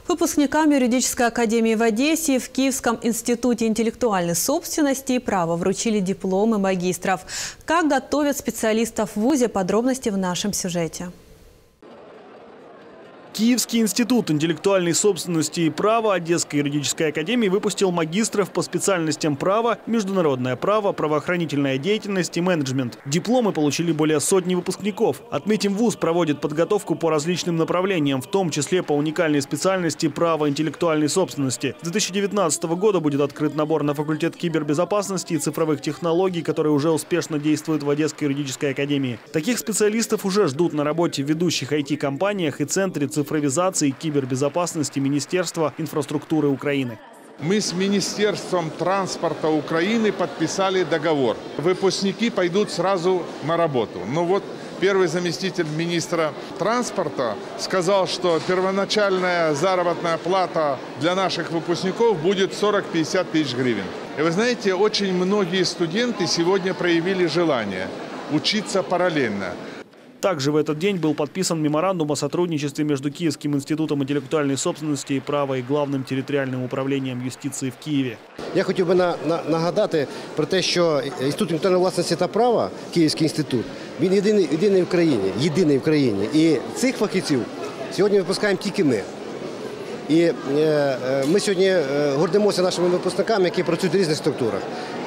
Выпускникам юридической академии в Одессе в Киевском институте интеллектуальной собственности и права вручили дипломы магистров. Как готовят специалистов в вузе, подробности в нашем сюжете. Киевский институт интеллектуальной собственности и права Одесской юридической академии выпустил магистров по специальностям права, международное право, правоохранительная деятельность и менеджмент. Дипломы получили более сотни выпускников. Отметим, вуз проводит подготовку по различным направлениям, в том числе по уникальной специальности права интеллектуальной собственности. С 2019 года будет открыт набор на факультет кибербезопасности и цифровых технологий, который уже успешно действует в Одесской юридической академии. Таких специалистов уже ждут на работе в ведущих IT-компаниях и центре цифровизации и кибербезопасности Министерства инфраструктуры Украины. Мы с Министерством транспорта Украины подписали договор. Выпускники пойдут сразу на работу. Но вот первый заместитель министра транспорта сказал, что первоначальная заработная плата для наших выпускников будет 40-50 тысяч гривен. И вы знаете, очень многие студенты сегодня проявили желание учиться параллельно. Также в этот день был подписан меморандум о сотрудничестве между Киевским институтом интеллектуальной собственности и права и Главним територіальним управлінням юстиції в Києві. Я хотів би нагадати про те, що Інститут інтелектуальної власності та права, Київський інститут, він єдиний в країні. І цих фахівців сьогодні випускаємо тільки ми. І ми сьогодні гордимося нашими випускниками, які працюють в різних структурах.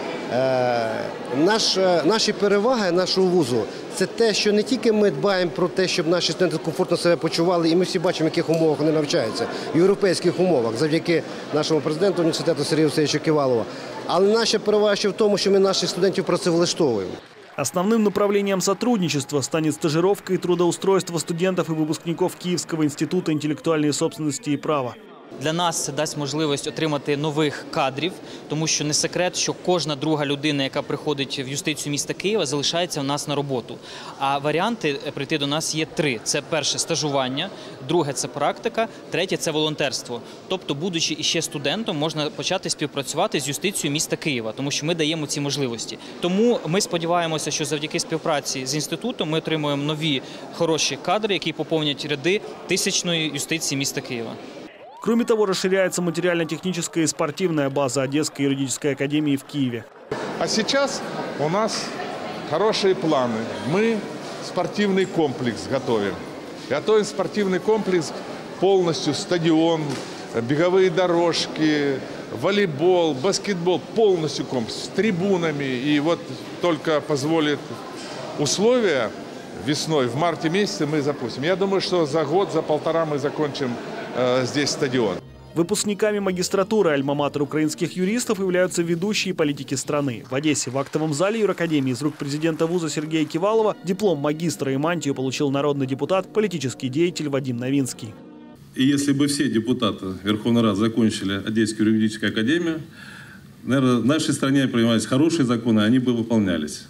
Наші переваги нашого вузу – це те, що не тільки ми дбаємо про те, щоб наші студенти комфортно себе почували, і ми всі бачимо, в яких умовах вони навчаються, в європейських умовах, завдяки нашому президенту університету Сергію Васильовичу Ківалову. Але наша перевага ще в тому, що ми наших студентів працевлаштовуємо. Основным направлением сотрудничества станет стажировка и трудоустройство студентов и выпускников Киевского института интеллектуальной собственности и права. Для нас це дасть можливість отримати нових кадрів, тому що не секрет, що кожна друга людина, яка приходить в юстицію міста Києва, залишається у нас на роботу. А варіанти прийти до нас є три. Це перше – стажування, друге – це практика, третє – це волонтерство. Тобто, будучи іще студентом, можна почати співпрацювати з юстицією міста Києва, тому що ми даємо ці можливості. Тому ми сподіваємося, що завдяки співпраці з інститутом ми отримуємо нові хороші кадри, які поповнять ряди тисячної юстиції міста Києва. Кроме того, расширяется материально-техническая и спортивная база Одесской юридической академии в Киеве. А сейчас у нас хорошие планы. Мы спортивный комплекс готовим. Готовим спортивный комплекс полностью, стадион, беговые дорожки, волейбол, баскетбол, полностью комплекс с трибунами. И вот только позволит условия весной, в марте месяце мы запустим. Я думаю, что за год, за полтора мы закончим здесь стадион. Выпускниками магистратуры альма-матер украинских юристов являются ведущие политики страны. В Одессе в актовом зале юракадемии из рук президента вуза Сергея Кивалова диплом магистра и мантию получил народный депутат, политический деятель Вадим Новинский. И если бы все депутаты Верховной Рады закончили Одесскую юридическую академию, наверное, в нашей стране принимались хорошие законы, они бы выполнялись.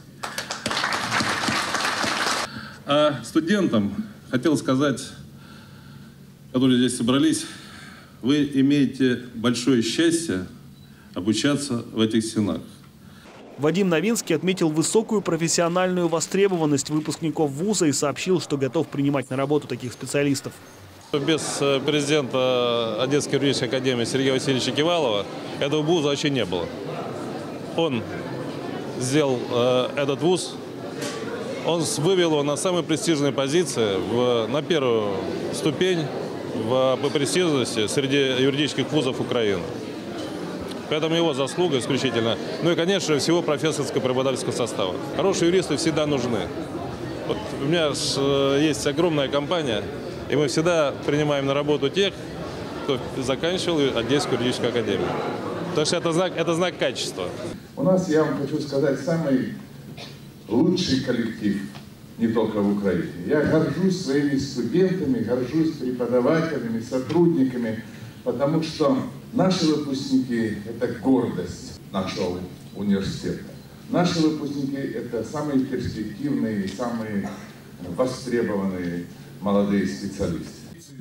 А студентам хотел сказать, которые здесь собрались, вы имеете большое счастье обучаться в этих стенах. Вадим Новинский отметил высокую профессиональную востребованность выпускников вуза и сообщил, что готов принимать на работу таких специалистов. Без президента Одесской юридической академии Сергея Васильевича Кивалова этого вуза вообще не было. Он сделал этот вуз, он вывел его на самые престижные позиции, на первую ступень по престижности среди юридических вузов Украины. Поэтому его заслуга исключительно. Ну и, конечно, всего профессорско-преподавательского состава. Хорошие юристы всегда нужны. Вот у меня есть огромная компания, и мы всегда принимаем на работу тех, кто заканчивал Одесскую юридическую академию. Потому что это знак качества. У нас, я вам хочу сказать, самый лучший коллектив. Не только в Украине. Я горжусь своими студентами, горжусь преподавателями, сотрудниками, потому что наши выпускники – это гордость нашего университета. Наши выпускники – это самые перспективные, самые востребованные молодые специалисты.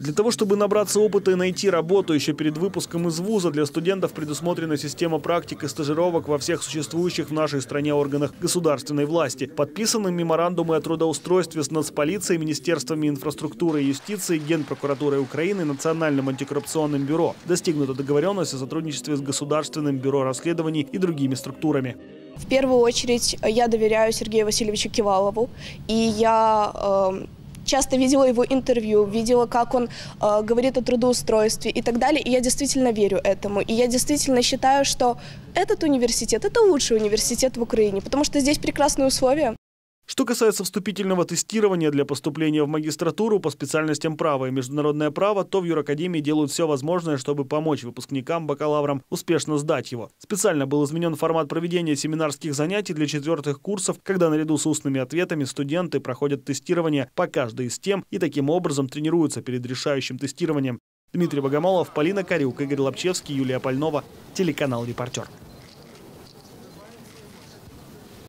Для того, чтобы набраться опыта и найти работу еще перед выпуском из вуза, для студентов предусмотрена система практик и стажировок во всех существующих в нашей стране органах государственной власти. Подписаны меморандумы о трудоустройстве с Нацполицией, Министерствами инфраструктуры и юстиции, Генпрокуратурой Украины, Национальным антикоррупционным бюро. Достигнута договоренность о сотрудничестве с Государственным бюро расследований и другими структурами. В первую очередь я доверяю Сергею Васильевичу Кивалову, и я часто видела его интервью, видела, как он говорит о трудоустройстве и так далее, и я действительно верю этому. И я действительно считаю, что этот университет – это лучший университет в Украине, потому что здесь прекрасные условия. Что касается вступительного тестирования для поступления в магистратуру по специальностям права и международное право, то в юракадемии делают все возможное, чтобы помочь выпускникам, бакалаврам успешно сдать его. Специально был изменен формат проведения семинарских занятий для 4-х курсов, когда наряду с устными ответами студенты проходят тестирование по каждой из тем и таким образом тренируются перед решающим тестированием. Дмитрий Богомолов, Полина Карюк, Игорь Лапчевский, Юлия Пальнова, телеканал «Репортер».